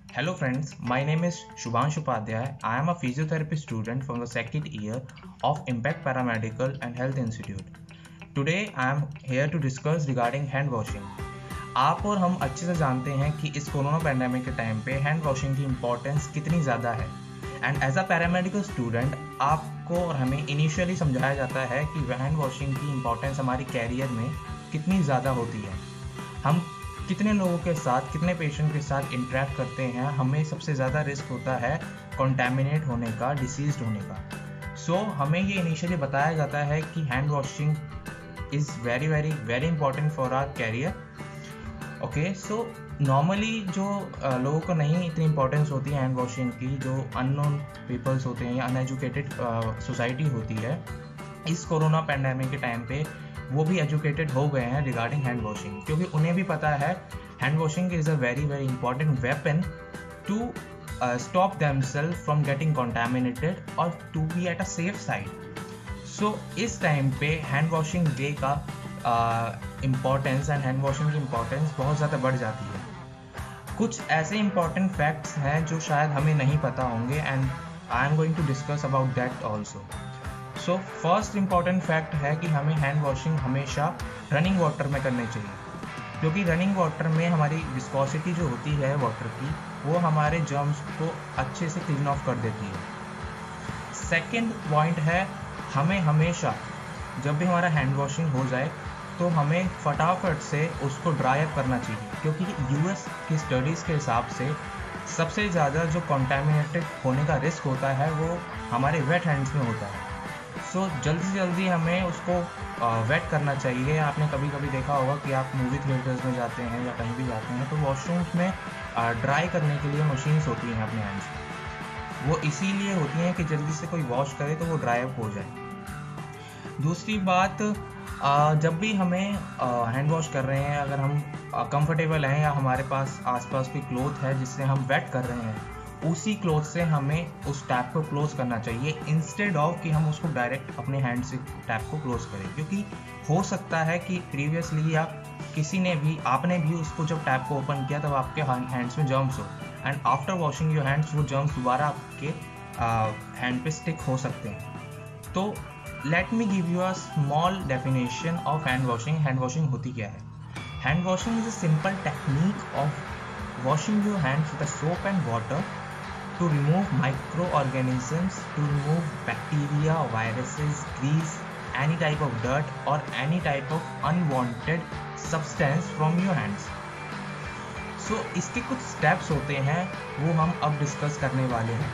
Hello friends, my name is Shubhanshu Upadhyay. I am a physiotherapy student from the second year of Impact Paramedical and Health Institute. Today I am here to discuss regarding hand washing. आप और हम अच्छे से जानते हैं कि इस corona pandemic के टाइम पे हैंड वॉशिंग की इम्पोर्टेंस कितनी ज़्यादा है and as a paramedical student आपको और हमें इनिशियली समझाया जाता है कि हैंड वॉशिंग की इम्पोर्टेंस हमारी कैरियर में कितनी ज़्यादा होती है। हम कितने लोगों के साथ कितने पेशेंट के साथ इंटरेक्ट करते हैं, हमें सबसे ज़्यादा रिस्क होता है कॉन्टैमिनेट होने का, डिसीज्ड होने का। सो हमें ये इनिशियली बताया जाता है कि hand washing is very very very important for our career. Okay, so normally जो लोगों को नहीं इतनी इंपॉर्टेंस होती है हैंड वॉशिंग की, जो अननोन पीपल्स होते हैं या अनएजुकेटेड सोसाइटी होती है, इस कोरोना पैंडेमिक के टाइम पे वो भी एजुकेटेड हो गए हैं रिगार्डिंग हैंड वॉशिंग, क्योंकि उन्हें भी पता है hand washing is a very very important weapon to stop themself from getting contaminated और to be at a safe side. So इस टाइम पे हैंड वॉशिंग डे का इम्पॉर्टेंस एंड हैंड वॉशिंग की इम्पॉर्टेंस बहुत ज़्यादा बढ़ जाती है। कुछ ऐसे इम्पॉर्टेंट फैक्ट्स हैं जो शायद हमें नहीं पता होंगे and I am going to discuss about that also. So first important fact है कि हमें हैंड वॉशिंग हमेशा रनिंग वाटर में करनी चाहिए, क्योंकि रनिंग वाटर में हमारी विस्कोसिटी जो होती है वाटर की, वो हमारे जर्म्स को अच्छे से क्लीन ऑफ कर देती है। सेकेंड पॉइंट है, हमें हमेशा जब भी हमारा हैंड वॉशिंग हो जाए तो हमें फटाफट से उसको ड्राई अप करना चाहिए, क्योंकि यूएस की स्टडीज़ के हिसाब से सबसे ज़्यादा जो कॉन्टैमिनेटेड होने का रिस्क होता है वो हमारे वेट हैंड्स में होता है। सो जल्दी से जल्दी हमें उसको वेट करना चाहिए। आपने कभी कभी देखा होगा कि आप मूवी थिएटर्स में जाते हैं या कहीं भी जाते हैं तो वॉशरूम्स में ड्राई करने के लिए मशीन्स होती हैं अपने हैंड्स में। वो इसीलिए होती हैं कि जल्दी से कोई वॉश करे तो वो ड्राई अप हो जाए। दूसरी बात, जब भी हमें हैंड वॉश कर रहे हैं, अगर हम कंफर्टेबल हैं या हमारे पास आसपास कोई क्लॉथ है जिससे हम वेट कर रहे हैं, उसी क्लॉथ से हमें उस टैप को क्लोज करना चाहिए इंस्टेड ऑफ कि हम उसको डायरेक्ट अपने हैंड से टैप को क्लोज करें। क्योंकि हो सकता है कि प्रीवियसली या आपने भी उसको जब टैप को ओपन किया तब आपके हैंड्स में जर्म्स हो and after washing your hands वो जर्म्स दोबारा आपके हैंड पे स्टिक हो सकते हैं। तो let me give you a small definition of hand washing. Hand washing होती क्या है? Hand washing is a simple technique of washing your hands with soap and water to remove microorganisms, to remove bacteria, viruses, grease, any type of dirt or any type of unwanted substance from your hands. So इसके कुछ steps होते हैं वो हम अब discuss करने वाले हैं।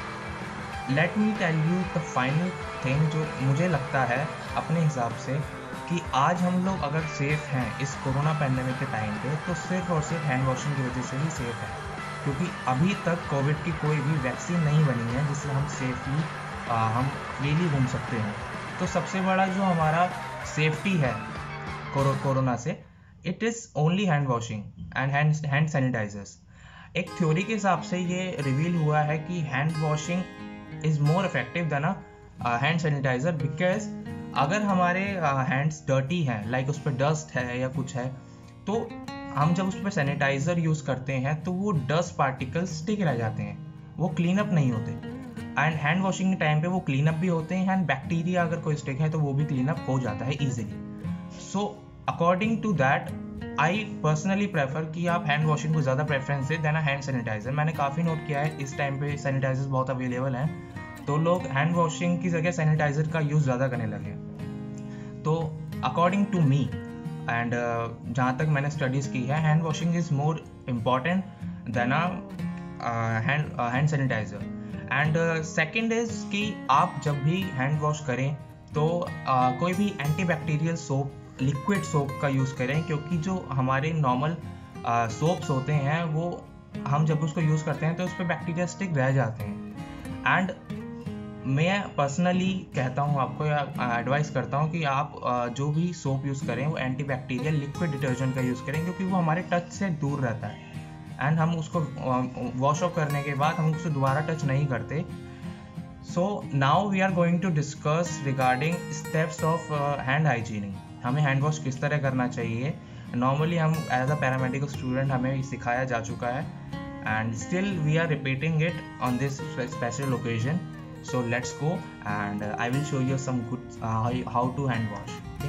Let me tell you the final thing जो मुझे लगता है अपने हिसाब से कि आज हम लोग अगर सेफ हैं इस कोरोना पैंडेमिक के टाइम पे तो सिर्फ और सिर्फ हैंड वॉशिंग की वजह से ही सेफ है, क्योंकि अभी तक कोविड की कोई भी वैक्सीन नहीं बनी है जिससे हम सेफली हम फ्रीली घूम सकते हैं। तो सबसे बड़ा जो हमारा सेफ्टी है कोरोना से, it is only hand washing and hand sanitizers. एक थ्योरी के हिसाब से ये रिवील हुआ है कि hand washing is more effective than a hand sanitizer, because अगर हमारे हैंड्स डर्टी हैं, लाइक उस पर डस्ट है या कुछ है, तो हम जब उस पर सैनिटाइज़र यूज़ करते हैं तो वो डस्ट पार्टिकल्स स्टिक रह जाते हैं, वो क्लीन अप नहीं होते। एंड हैंड वॉशिंग के टाइम पे वो क्लीन अप भी होते हैं एंड बैक्टीरिया अगर कोई स्टिक है तो वो भी क्लीन अप हो जाता है easily. So according to that I personally prefer कि आप हैंड वॉशिंग को ज़्यादा प्रेफरेंस दें देन हैंड सैनिटाइज़र। मैंने काफ़ी नोट किया है इस टाइम पे सैनिटाइजर्स बहुत अवेलेबल हैं, तो लोग हैंड वॉशिंग की जगह सैनिटाइज़र का यूज़ ज़्यादा करने लगे। तो अकॉर्डिंग टू मी एंड जहाँ तक मैंने स्टडीज़ की है, hand washing is more important than hand sanitizer. And second is कि आप जब भी हैंड वॉश करें तो कोई भी एंटीबैक्टीरियल सोप, लिक्विड सोप का यूज़ करें, क्योंकि जो हमारे नॉर्मल सोप्स होते हैं वो हम जब उसको यूज़ करते हैं तो उस पर बैक्टीरिया स्टिक रह जाते हैं। एंड मैं पर्सनली कहता हूँ आपको या एडवाइस करता हूँ कि आप जो भी सोप यूज़ करें वो एंटीबैक्टीरियल लिक्विड डिटर्जेंट का यूज़ करें, क्योंकि वो हमारे टच से दूर रहता है एंड हम उसको वॉश ऑफ करने के बाद हम उसको दोबारा टच नहीं करते। So now we are going to discuss regarding steps of hand hygiening. हमें हैंड वॉश किस तरह करना चाहिए। नॉर्मली हम एज अ पैरामेडिकल स्टूडेंट हमें सिखाया जा चुका है and still we are repeating it on this special occasion. So let's go, and I will show you some good how to hand wash. Okay.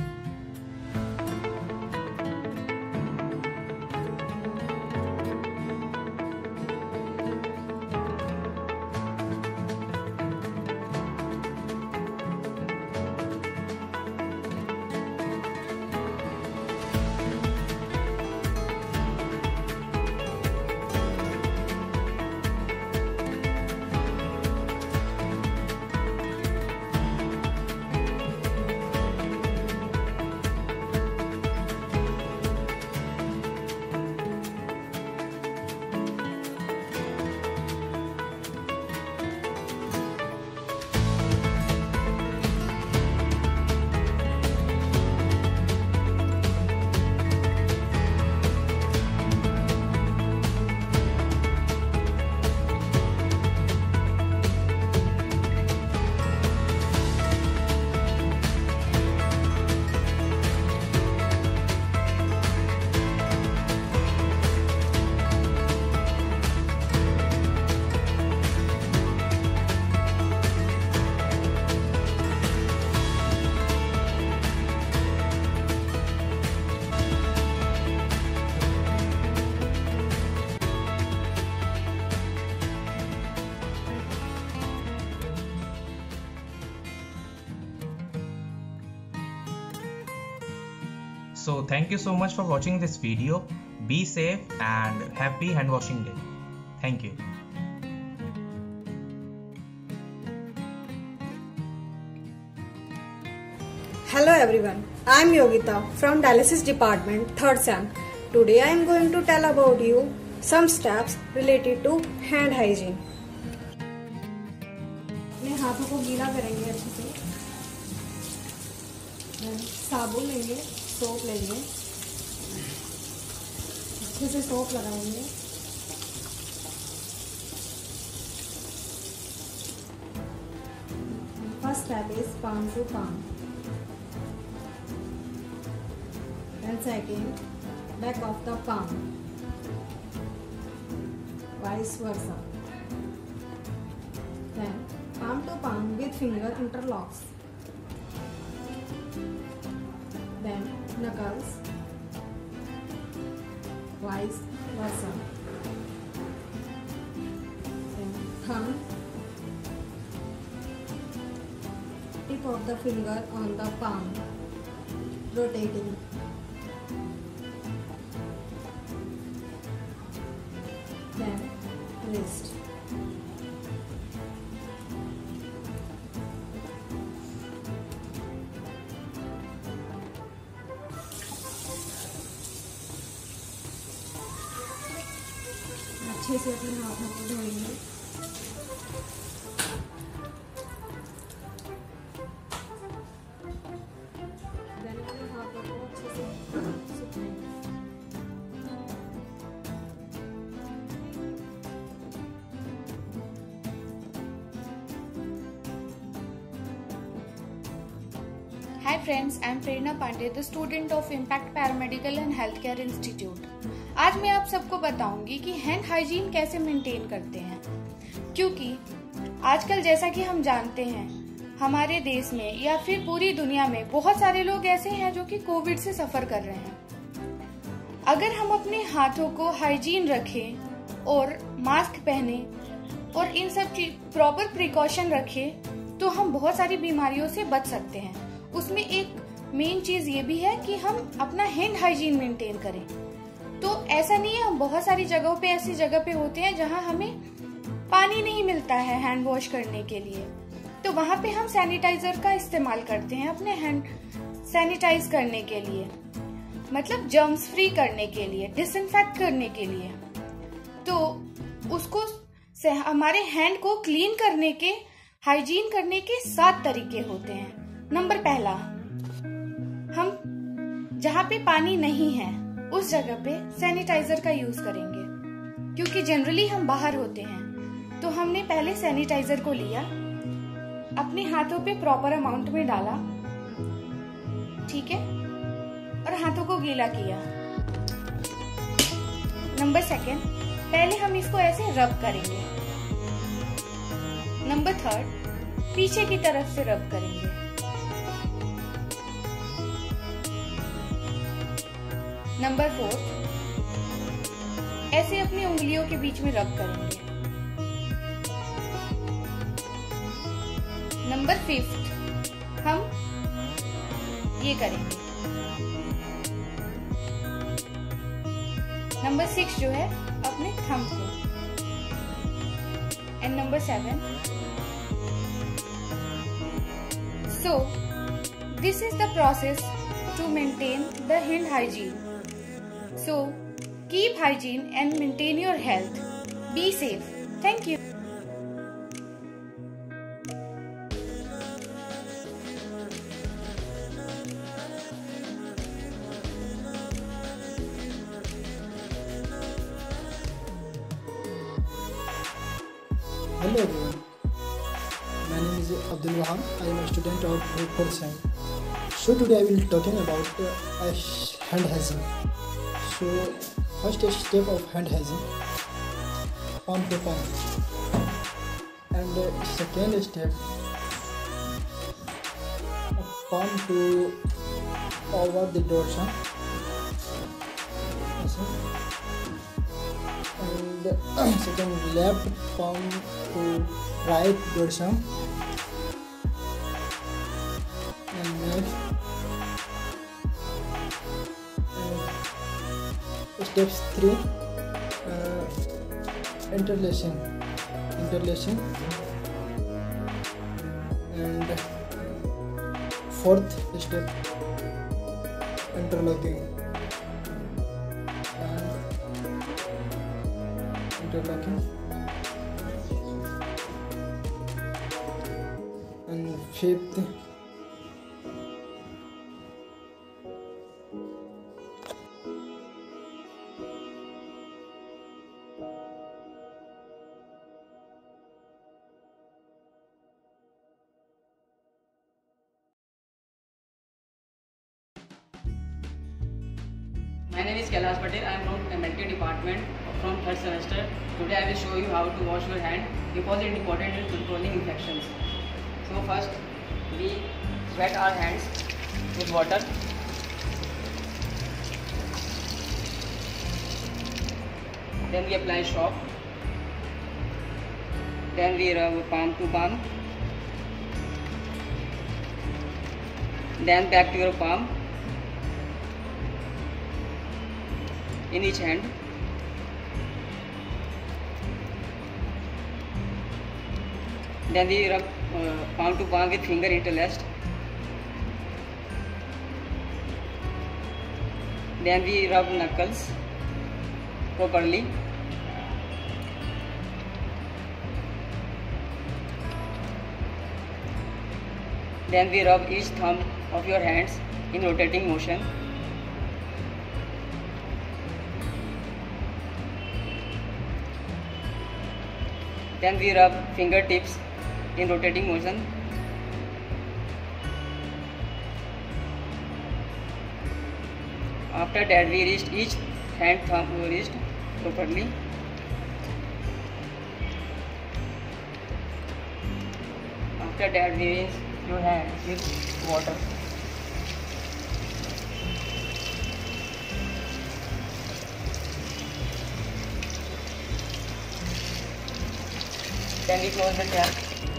So thank you so much for watching this video. Be safe and happy hand washing day. Thank you. Hello everyone, I am Yogita from Dialysis Department, 3rd Sem. Today I am going to tell about you some steps related to hand hygiene. अपने हाथों को गीला करेंगे अच्छे से, साबुन लेंगे, soap लेंगे, अच्छे से सोप लगाएंगे, first step is palm to palm, and second back of the palm, vice versa, then palm to palm with finger interlocks, then knuckles, vice versa, then thumb, tip of the finger on the palm, rotating, then wrist. अच्छे से अपने हाथों को धोएंगे, then अपने हाथों को अच्छे से सुखाएंगे। Hi friends, I am Prerna Pandey, the student of Impact Paramedical and Healthcare Institute. आज मैं आप सबको बताऊंगी कि हैंड हाइजीन कैसे मेंटेन करते हैं, क्योंकि आजकल जैसा कि हम जानते हैं हमारे देश में या फिर पूरी दुनिया में बहुत सारे लोग ऐसे हैं जो कि कोविड से सफर कर रहे हैं। अगर हम अपने हाथों को हाइजीन रखें और मास्क पहने और इन सब प्रॉपर प्रिकॉशन रखें तो हम बहुत सारी बीमारियों से बच सकते हैं। उसमें एक मेन चीज ये भी है कि हम अपना हैंड हाइजीन मेंटेन करें। तो ऐसा नहीं है, हम बहुत सारी जगहों पे ऐसी जगह पे होते हैं जहां हमें पानी नहीं मिलता है हैंड वॉश करने के लिए, तो वहां पे हम सैनिटाइजर का इस्तेमाल करते हैं अपने हैंड सैनिटाइज करने के लिए, मतलब जर्म्स फ्री करने के लिए, डिसइंफेक्ट करने के लिए। तो उसको हमारे हैंड को क्लीन करने के, हाइजीन करने के 7 तरीके होते हैं। नंबर पहला, हम जहां पे पानी नहीं है उस जगह पे सैनिटाइजर का यूज करेंगे, क्योंकि जनरली हम बाहर होते हैं। तो हमने पहले सैनिटाइजर को लिया, अपने हाथों पे प्रॉपर अमाउंट में डाला, ठीक है, और हाथों को गीला किया। नंबर सेकेंड, पहले हम इसको ऐसे रब करेंगे। नंबर 3, पीछे की तरफ से रब करेंगे। नंबर 4, ऐसे अपनी उंगलियों के बीच में रब करेंगे। नंबर 5, हम ये करेंगे। नंबर 6 जो है अपने थंब को। And number 7, so this is the process to maintain the hand hygiene. So keep hygiene and maintain your health. Be safe. Thank you. Hello everyone, my name is Abdul Wahab. I am a student of Group 4. So today I will be talking about hand hygiene. So first step of hand hygiene, palm to palm, and second step, palm to over the dorsum, and second left palm to right dorsum, and next steps 3, interlacing, and fourth step, interlocking, and fifth, My name is Kailash Patel. I am from Medical Department from 3rd semester. Today I will show you how to wash your hand because it is important in controlling infections. So first we wet our hands with water. Then we apply soap. Then we rub palm to palm. Then back to your palm. In each hand. Then we rub palm to palm with finger interlaced. Then we rub knuckles properly. Then we rub each thumb of your hands in rotating motion. Then we rub fingertips in rotating motion. After that we wrist each hand thumb wrist properly. After that we rinse your hands with water. Then we close the tap.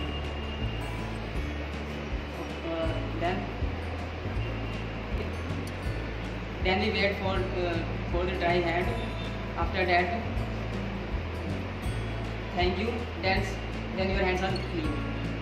Then we wait for the dry hand. After that, thank you. Then your hands are clean.